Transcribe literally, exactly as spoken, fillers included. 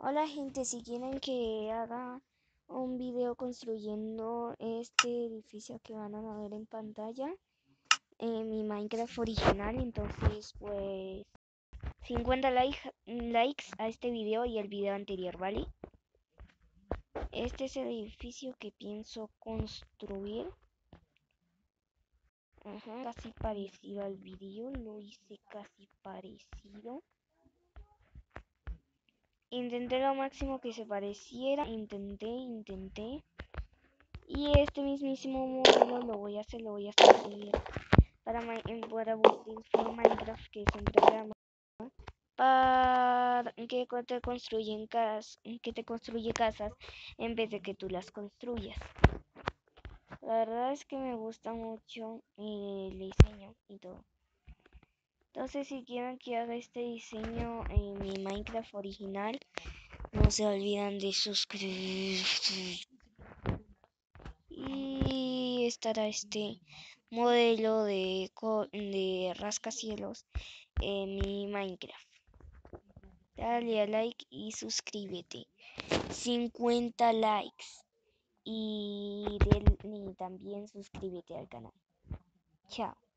Hola gente, si quieren que haga un video construyendo este edificio que van a ver en pantalla, en mi Minecraft original, entonces pues cincuenta like- likes a este video y el video anterior, ¿vale? Este es el edificio que pienso construir. Ajá, casi parecido al video, lo hice casi parecido. Intenté lo máximo que se pareciera, intenté, intenté. Y este mismísimo modelo lo voy a hacer, lo voy a hacer para, para for Minecraft, que es un programa para que te construyen casas, que te construye casas en vez de que tú las construyas. La verdad es que me gusta mucho el diseño y todo. Entonces, si quieren que haga este diseño en mi Minecraft original, no se olviden de suscribirse. Y estará este modelo de, de rascacielos en mi Minecraft. Dale a like y suscríbete. cincuenta likes. Y, del, y también suscríbete al canal. Chao.